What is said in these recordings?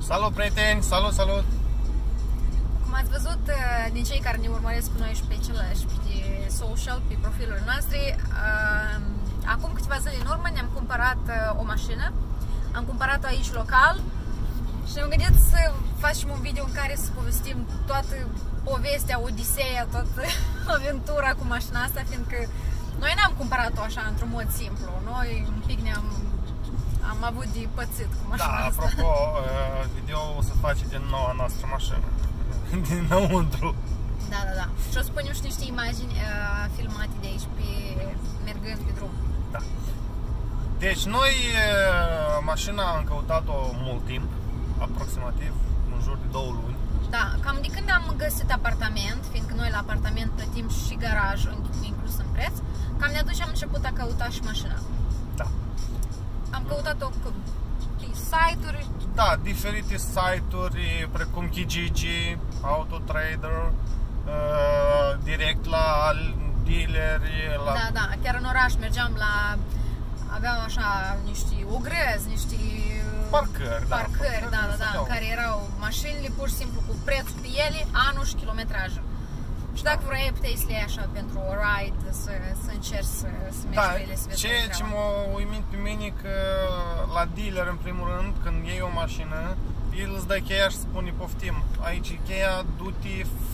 Salut prieteni, salut! Cum ați văzut din cei care ne urmăresc pe noi și pe celălalt pe social, pe profilurile noastre, acum câteva zile în urmă ne-am cumpărat o mașină. Am cumpărat-o aici local și ne-am gândit să facem un video în care să povestim toată povestea, odiseea, toată aventura cu mașina asta, fiindcă noi n-am cumpărat-o așa într-un mod simplu. Noi un pic am avut de pățit cu mașina asta. Da, apropo, video o să face din noua noastră mașină, dinăuntru. Da. Și o să punem și niște imagini filmate de aici, mergând pe drum. Da. Deci noi mașina am căutat-o mult timp, aproximativ în jur de 2 luni. Da, cam de când am găsit apartament, fiindcă noi la apartament plătim și garajul inclus în preț, cam de atunci am început a căuta și mașina. Da. Am căutat-o pe site-uri. Da, diferite site-uri precum Kijiji, Autotrader, direct la dealeri, la... Da, chiar în oraș mergeam la... Aveam așa niște ogrăzi, niște parcări, în care erau mașinile pur și simplu cu prețul pe ele, anul și kilometrajul. Și dacă vrei, puteai să le iei așa pentru o ride, să încerci să mergi pe ele, să vezi ce m-a uimit pe mine că la dealer, în primul rând, când iei o mașină, el îți dă cheia și spune, poftim, aici e cheia, du-te,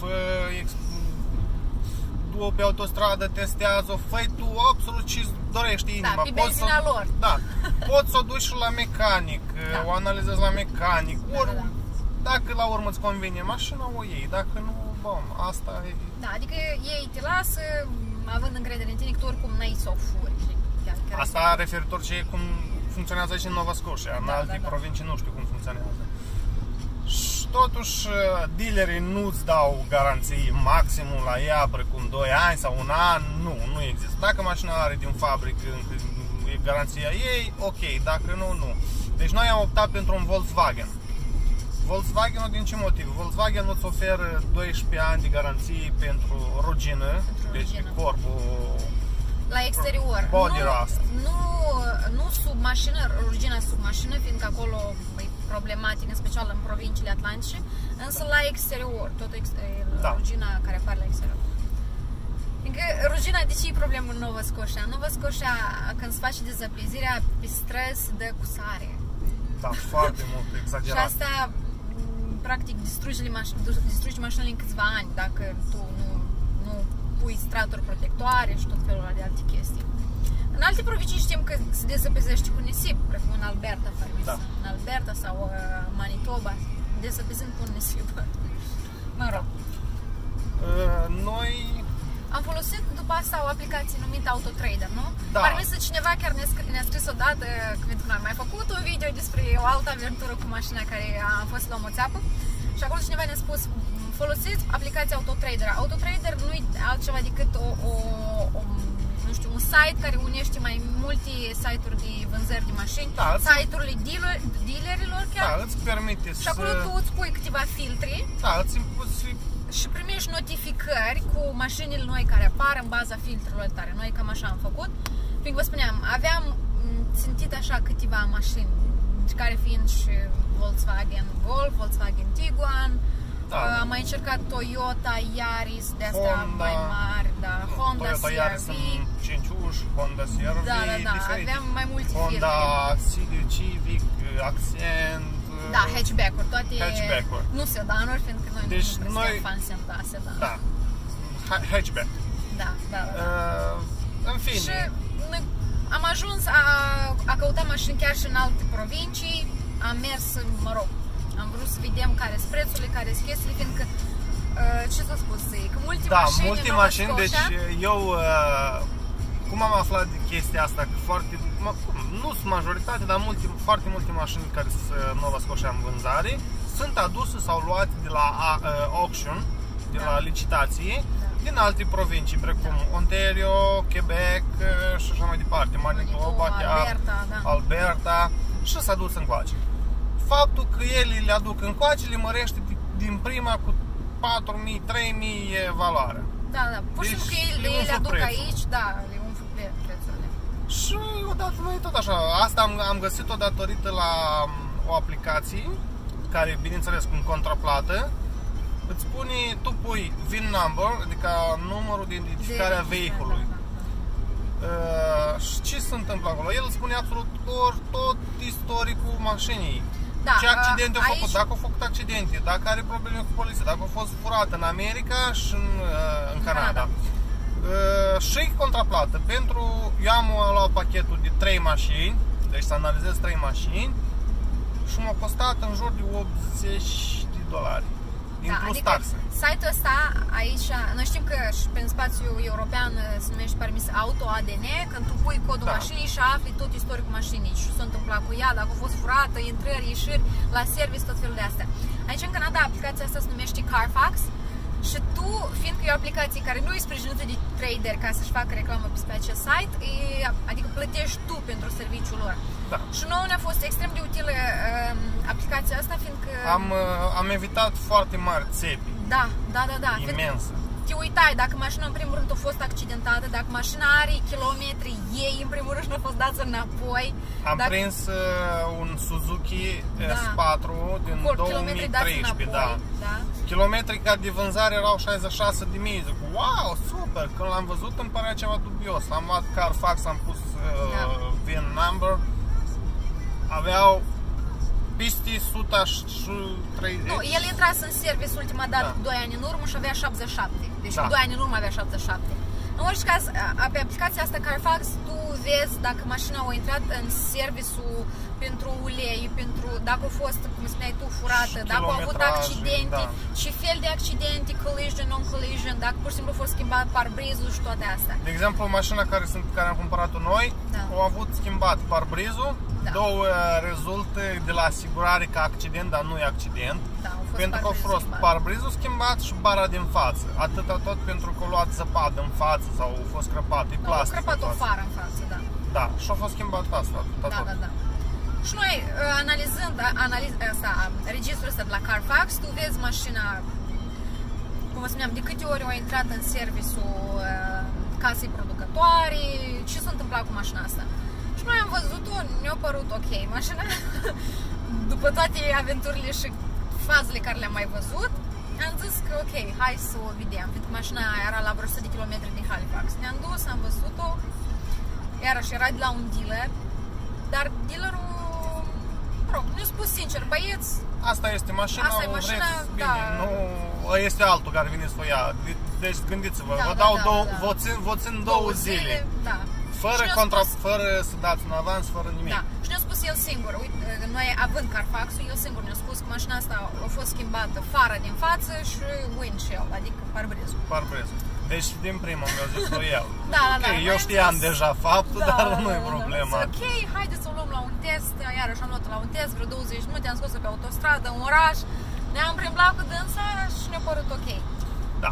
du-o pe autostradă, testează-o, fă-i tu absolut ce-ți dorești inima. Da, pe benzina lor. Da, poți să o duci și la mecanic, o analizezi la mecanic, ori dacă la urmă îți convine mașina, o iei, dacă nu, bom, asta e... Da, adică ei te lasă, având încredere în tine, că tu oricum n-ai să o furi. Asta referitor ce cum funcționează aici în Nova Scotia, în alte provincii nu știu cum funcționează. Și totuși dealerii nu-ți dau garanții maximum la ea, precum 2 ani sau 1 an, nu există. Dacă mașina are din fabrică garanția ei, ok, dacă nu. Deci noi am optat pentru un Volkswagen. Volkswagen-ul din ce motiv? Volkswagen îți oferă 12 ani de garanție pentru rugină, deci corpul... La exterior. Body rust. Nu sub mașină, rugina sub mașină, fiindcă acolo e problematic, în special în provinciile atlantice, însă la exterior, tot rugina care apare la exterior. Fiindcă rugina, de ce e problemă în Nova Scotia? În Nova Scotia, când se face dezăpezirea pe străzi, se dă cu sare. Da, foarte mult, exagerat. Și asta, practic, distrugi mașinile în câțiva ani, dacă tu nu pui straturi protectoare și tot felul de alte chestii. În alte provincii știm că se dezăpezește cu nisip, precum în Alberta, în Alberta sau Manitoba, dezăpezând cu nisip. Mă rog. Noi am folosit după asta o aplicație numită Autotrader, nu? Da. Parmi să cineva chiar ne-a scris odată, când noi am mai făcut un video despre o altă aventură cu mașina care a fost la o moțeapă și acolo cineva ne-a spus, folosiți aplicația Autotrader. Autotrader nu e altceva decât un site care unește mai multe site-uri de vânzări de mașini, site-urile dealerilor chiar. Da, îți permite și acolo tu îți pui câteva filtre. Da, și primești notificări cu mașinile noi care apar în baza filtrelor tare. Noi cam așa am făcut. Fiindcă vă spuneam, aveam țintit așa câteva mașini, care fiind și Volkswagen Golf, Volkswagen Tiguan, am mai încercat Toyota Yaris, de-astea mai mari, Honda Toyota CR-V. Yaris în 5 uși, Honda CR-V, aveam mai multe firme. Honda Civic, Accent, hatchback-uri, toate hatchback-uri. Nu sedanuri, fiindcă noi nu suntem fan sedan. Da, hatchback. Da. În fine. Și am ajuns a căuta mașini chiar și în alte provincii, am mers, am vrut să vedem care sunt prețurile, care sunt chestiile, fiindcă, ce s-a spus, că multe mașini, deci eu, cum am aflat de chestia asta, că nu sunt majoritate, dar foarte multe mașini care sunt în Nova Scotia în vânzare, sunt aduse sau luate de la auction, de la licitație, din alte provincii, precum Ontario, Quebec și așa mai departe, Manitoba, Alberta, și s-a dus încoace. Faptul că ele le aduc încoace le mărește din prima cu 4.000, 3.000 e valoarea. Da, pur și simplu că ele le aduc aici, le umflu prețurile. Și odată noi tot așa, asta am găsit-o datorită la o aplicație care, bineînțeles, cu contraplată, îți spune, tu pui VIN number, adică numărul de identificare a vehiculului. Și ce se întâmplă acolo? El spune absolut tot istoricul mașinii. Da, ce accidente au făcut, aici... dacă au făcut accidente, dacă are probleme cu poliția, dacă a fost furată în America și în Canada. Și contraplată. Eu am luat pachetul de 3 mașini, deci să analizez 3 mașini și m-a costat în jur de $80. Inclus adică taxe. Site-ul ăsta aici, noi știm că și prin spațiul european se numește permis auto ADN, când tu pui codul mașinii și afli tot istoricul mașinii, ce s-a întâmplat cu ea, dacă a fost furată, intrări, ieșiri, la service, tot felul de astea. Aici în Canada aplicația asta se numește Carfax și tu, fiindcă e o aplicație care nu e sprijinită de trader ca să-și facă reclamă pe acest site, adică plătești tu pentru serviciul lor. Da. Și nouă ne-a fost extrem de utilă aplicația asta, fiindcă... Am evitat foarte mari țepi. Da. Imensă. Te uitai dacă mașina în primul rând a fost accidentată, dacă mașina are kilometri, ei în primul rând nu a fost dată înapoi. Am prins un Suzuki S4 din 2013, da. Kilometri ca de vânzare erau 66.000. Zic, wow, super! Când l-am văzut îmi părea ceva dubios. Am luat Carfax, am pus VIN number. Aveau piste 130. Nu, el intrase în service ultima dată 2 ani în urmă și avea 77. Deci 2 ani în urmă avea 77. În orice caz, pe aplicația asta Carfax, tu vezi dacă mașina a intrat în serviciul pentru ulei, pentru dacă a fost, cum spuneai tu, furată, dacă au avut accidente, ce fel de accidente, collision, non-collision, dacă pur și simplu a fost schimbat parbrizul și toate astea. De exemplu, mașina care am cumpărat-o noi, au avut schimbat parbrizul, două rezultă de la asigurare ca accident, dar nu e accident. Pentru că a fost parbrizul schimbat și bara din față. Atâta tot pentru că a luat zăpadă în față sau a fost crăpat, e plastic. A crăpat o fară în față, da. Da, și a fost schimbat asta. Da. Și noi, analizând registrul ăsta de la Carfax, tu vezi mașina, cum vă spuneam, de câte ori a intrat în serviciul casei producătoare, ce s-a întâmplat cu mașina asta. Și noi am văzut-o, ne-a părut ok, mașina, după toate aventurile și fazele care le-am mai văzut, am zis că ok, hai să o vedem, pentru că mașina era la vreo 100 de kilometri din Halifax. Ne-am dus, am văzut-o, iarăși era de la un dealer, dar dealerul, mi-a spus sincer, băieți, asta este mașina, bine, nu, este altul care vine să o ia, deci gândiți-vă, vă țin 2 zile. Fără să dați un avans, fără nimic. Da. Și ne-a spus el singur, uite, noi având Carfax-ul, el singur ne-a spus că mașina asta a fost schimbată fara din față și windshield, adică parbrizul. Deci din prima mi-a zis-o el. Da. Eu știam deja faptul, dar nu e problema. Ok, haideți să o luăm la un test, iarăși am luat la un test, vreo 20 minute, am scos-o pe autostradă, în oraș, ne-am plimbat cu dânsa și ne-a părut ok. Da.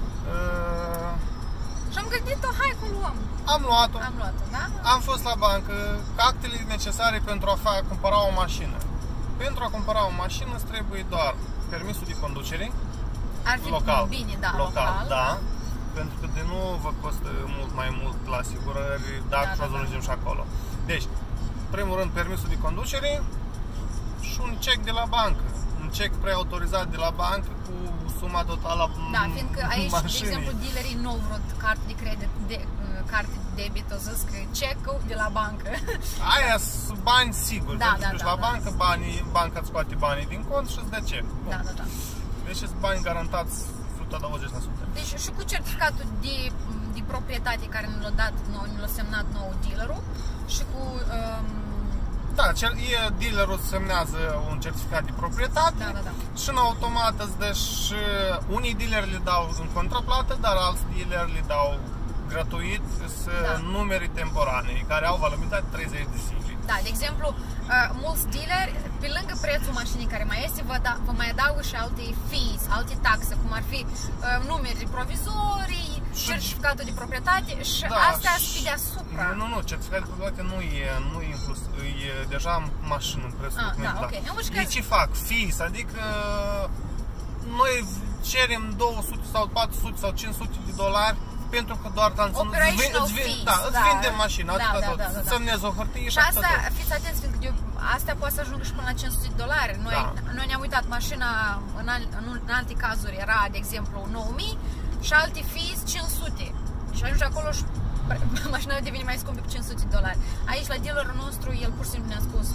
Și am gândit-o, hai că o luăm. Am luat-o, da? Am fost la bancă, actele necesare pentru a cumpăra o mașină. Pentru a cumpăra o mașină îți trebuie doar permisul de conducere. Ar fi local, bine, local, da. Pentru că de nu vă costă mult mai mult la asigurări, dacă ajungem și acolo. Deci, primul rând, permisul de conducere și un cec de la bancă. Un cec preautorizat de la bancă cu suma totală a mașinii. Da, fiindcă aici, de exemplu, dealerii nu vrut carte de credit, carte de debit, o zis că cecul de la bancă. Aia sunt bani siguri. Da, la bancă, banca îți scoate banii din cont și îți dă cec. Da. Deci sunt bani garantați 120%. Deci și cu certificatul de proprietate care ne l-a dat nou, ne l-a semnat nou dealerul și cu... Da, dealerul semnează un certificat de proprietate și în automat îți dă și unii dealeri le dau în contraplată, dar alți dealeri le dau gratuit numere temporane, care au valabilitate 30 de zile. Da, de exemplu, mulți dealeri, pe lângă prețul mașinii care mai este, vă mai adaugă și alte fees, alte taxe, cum ar fi numere provizorii, certificatul de proprietate și astea sunt pe deasupra. Nu, certificatul de proprietate nu e inclus, e deja mașină în prețul documentat. Ei ce fac? Fees, adică noi cerem 200 sau 400 sau 500 de dolari pentru că doar îți vinde mașina, îți semnezi o hârtie și asta, fiți atenți, fiindcă astea poate să ajungă și până la $500. Noi ne-am uitat, mașina în alte cazuri era, de exemplu, 9.000 și alte fees 500. Și ajunge acolo și mașina devine mai scumpă cu $500. Aici, la dealerul nostru, el pur și simplu ne-a spus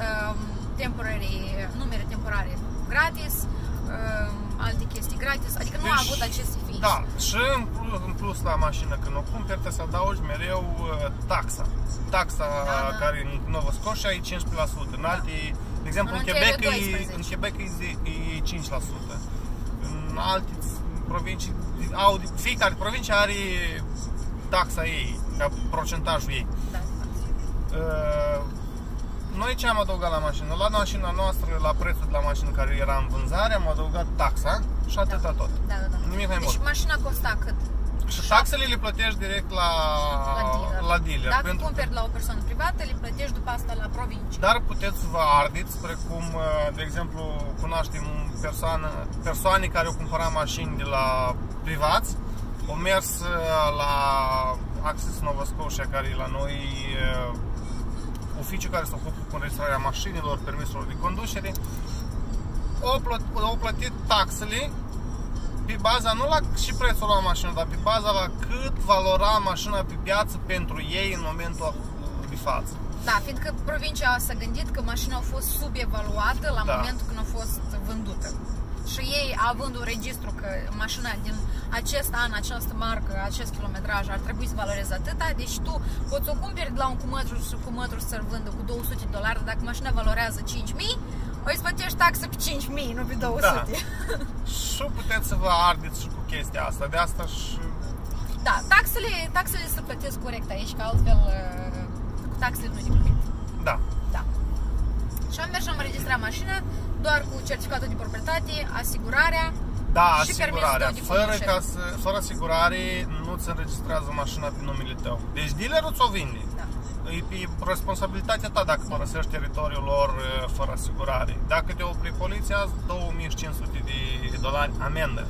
numere temporare gratis, alte chestii gratis, adică nu a avut aceste fees. Da, și în plus la mașină, când o cumperi, trebuie să adaugi mereu taxa. Taxa care în Nova Scotia e 15%, în alte, de exemplu, în Quebec e 5%. În alte provincii, fiecare provincie are taxa ei, ca procentajul ei. Noi ce am adăugat la mașină? La mașina noastră, la prețul de la mașină care era în vânzare, am adăugat taxa și atâta tot. Nimic mai mult. Deci mașina costa cât? Și taxele le plătești direct la dealer. Dacă cumperi la o persoană privată, le plătești după asta la provincie. Dar puteți să vă ardeți, precum, de exemplu, cunoaștem persoane care au cumpărat mașini de la privați, au mers la Access Nova Scotia, care e la noi oficiu care se ocupă cu înregistrarea mașinilor, permiselor de conducere, au plătit taxele pe baza, nu la și prețul la mașină, dar pe baza la cât valora mașina pe piață pentru ei în momentul de față. Da, fiindcă provincia s-a gândit că mașina a fost subevaluată la momentul când a fost vândută. Și ei, având un registru că mașina din acest an, această marcă, acest kilometraj ar trebui să valoreze atâta, deci tu poți o cumperi de la un cumătru și cumătru să-l vândă cu $200, dacă mașina valorează 5.000, o să plătești taxă pe 5.000, nu pe 200. Da. Și puteți să vă ardeți și cu chestia asta, de asta și... Da, taxele se plătesc corect aici, că altfel cu taxele nu e nimic. Da. Și am mers și am înregistrat mașina doar cu certificatul de proprietate, asigurarea și asigurarea. Fără asigurare nu-ți înregistrează mașina pe numele tău. Deci dealerul ți-o vinde. E pe responsabilitatea ta dacă părăsești teritoriul lor fără asigurare. Dacă te opri poliția, $2.500 amendă.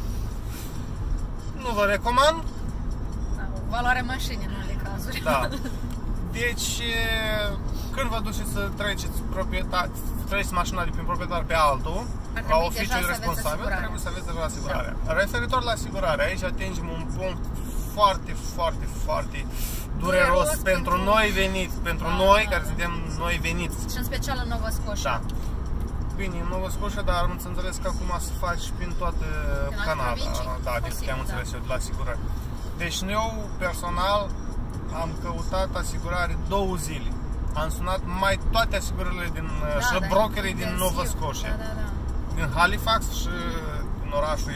Nu vă recomand. Valoarea mașinii în unele cazuri. Da. Deci, când vă duceți să treceți mașina de prin proprietar pe altul, la oficiul responsabil, trebuie să aveți deja asigurarea. Referitor la asigurare, aici atingem un punct foarte, foarte, foarte dureros pentru noi veniți, pentru noi care suntem noi veniți. Și în special în Nova Scotia. Da. Bine, în Nova Scotia, dar am înțeles că acum se face prin toată Canada. Da, de am înțeles eu, de la asigurare. Deci eu, personal, am căutat asigurare 2 zile. Am sunat toate asigurările și brokerii din Nova Scotia. Din Halifax și din orașul,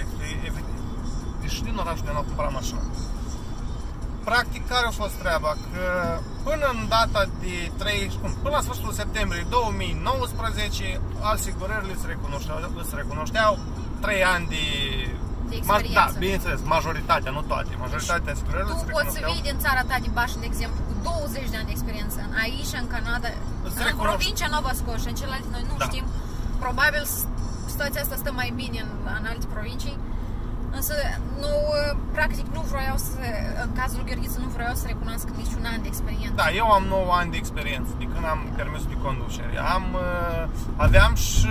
și din orașul de am cumpărat mașina. Practic, care a fost treaba? Că până în data de până la sfârșitul septembrie 2019, asigurările se recunoșteau 3 ani de experiență. Da, bineînțeles, majoritatea, nu toate. Majoritatea asigurărilor se recunoșteau. Tu poți să vii din țara ta de Baș, de exemplu, cu 20 de ani de experiență aici, în Canada, în provincia Nova Scotia, în celelalte noi nu știm. Probabil situația asta stă mai bine în alte provincii. Însă, practic, nu vroiau să, în cazul lui Gheorghiță, nu vroiau să recunoască niciun an de experiență. Da, eu am 9 ani de experiență, de când am permisul de conducere. Aveam și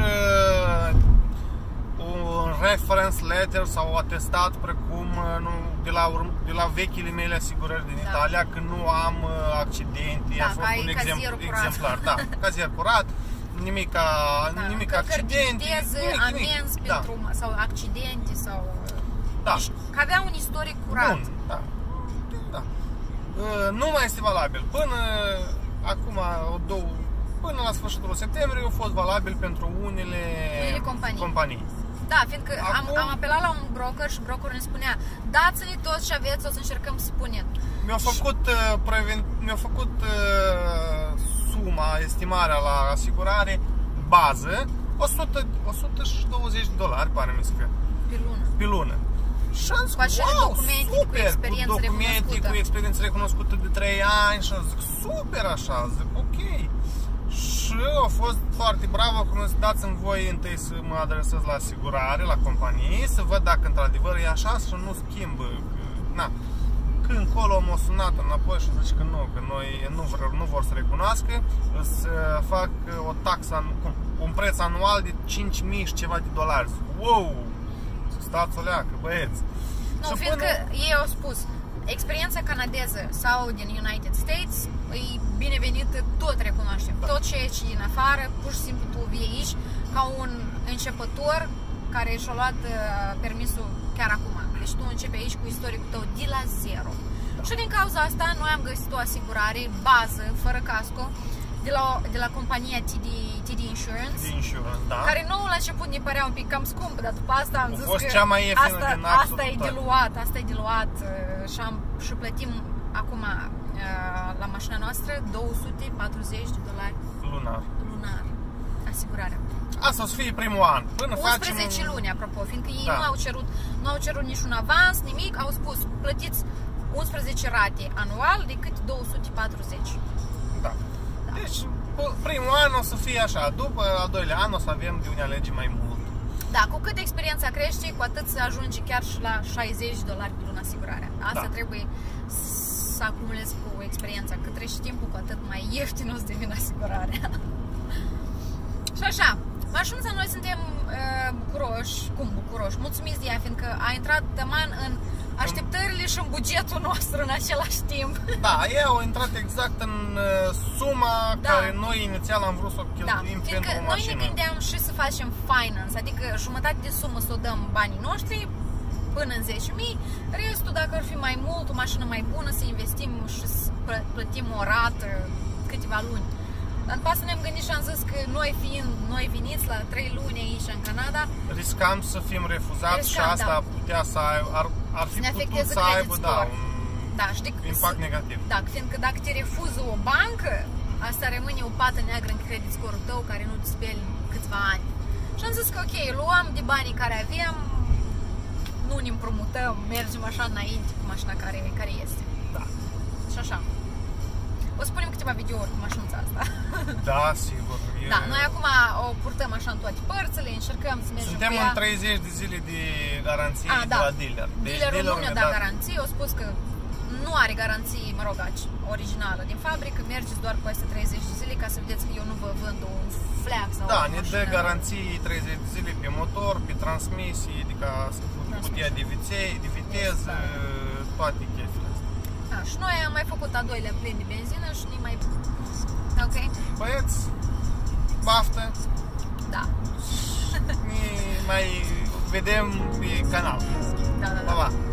un reference letter sau atestat, precum de la vechile mele asigurări din Italia, că nu am accidente. Da, a fost un exemplar. Da, cazier curat. Nimic accidente, amenzi pentru sau accidente sau da. Că avea un istoric curat. Bun, da. Nu mai este valabil. Până acum până la sfârșitul septembrie a fost valabil pentru unele companii. Da, fiindcă am apelat la un broker și brokerul ne spunea: dați-ne tot ce aveți, o să încercăm să punem. Mi-a făcut suma, estimarea la asigurare, bază, $120, pare mi să fie. Pe lună. Și am zis, wow, super, cu documente, cu experiență recunoscută de 3 ani și am zis, super așa, zic, ok. Și a fost foarte bravo că mi-a zis, dați-mi voi întâi să mă adresez la asigurare, la companie, să văd dacă într-adevăr e așa și nu schimbă. Că încolo m-a sunat înapoi și zice că nu, că noi nu vor să recunoască, să fac o taxă, un preț anual de 5.000 și ceva de dolari. Wow! Stați o leacă, băieți! Nu, fiindcă ei au spus, experiența canadeză sau din United States e binevenită, tot recunoaștem. Tot ceea ce e din afară, pur și simplu tu vii aici ca un începător care și-a luat permisul chiar acum. Deci tu începi aici cu istoricul tău de la zero. Și din cauza asta noi am găsit o asigurare bază, fără casco, de la compania TD Insurance, da. care nouă la început ne părea un pic cam scump, dar după asta am zis că cea mai ieftină din asta e diluat și plătim acum la mașina noastră $240 lunar asigurarea. Asta o să fie primul an. Până 11 luni, apropo, fiindcă ei nu au cerut niciun avans, nimic, au spus plătiți 11 rate anual de cât 240. Da. Deci, primul an o să fie așa, după al doilea an o să avem de unde alege mai mult. Da, cu cât experiența crește, cu atât se ajunge chiar și la $60 pe lună asigurarea. Asta trebuie să acumulezi cu experiența. Cât trece timpul, cu atât mai ieftin o să devină asigurarea. Și așa, mașinuța, noi suntem bucuroși, mulțumiți de ea, fiindcă a intrat tăman în așteptările și în bugetul nostru în același timp. Da, ei au intrat exact în suma care noi inițial am vrut să o cheltuim pentru o mașină. Noi ne gândeam și să facem finance, adică jumătate de sumă să o dăm banii noștri până în 10.000, restul, dacă ar fi mai mult, o mașină mai bună, să investim și să plătim o rată câteva luni. Dar după asta ne-am gândit și am zis că noi veniți la 3 luni aici în Canada, riscam să fim refuzați și asta putea să ar fi putut să aibă un impact negativ. Da, fiindcă dacă te refuză o bancă, asta rămâne o pată neagră în credit score-ul tău care nu-ți speli câțiva ani. Și am zis că ok, luăm de banii care aveam, nu ne împrumutăm, mergem așa înainte cu mașina care este. Da. Și așa. O să punem câteva videouri cu mașinuța asta. Da, sigur. Da, noi acum o purtăm așa în toate părțile, încercăm să mergem Suntem în 30 de zile de garanție de la dealer. Dealerul nu ne-a dat garanție, au spus că nu are garanție, mă rog, originală din fabrică, mergeți doar peste 30 de zile ca să vedeți că eu nu vă vând un fleac sau o mașină. Ne dă garanții 30 de zile pe motor, pe transmisie, adică cutia de viteză, toate chestiile astea. Și noi am mai făcut al doilea plin de benzină și ne mai... Ok? Băieți, baftă! Da. Ne mai vedem pe canal. Da. Pa, pa!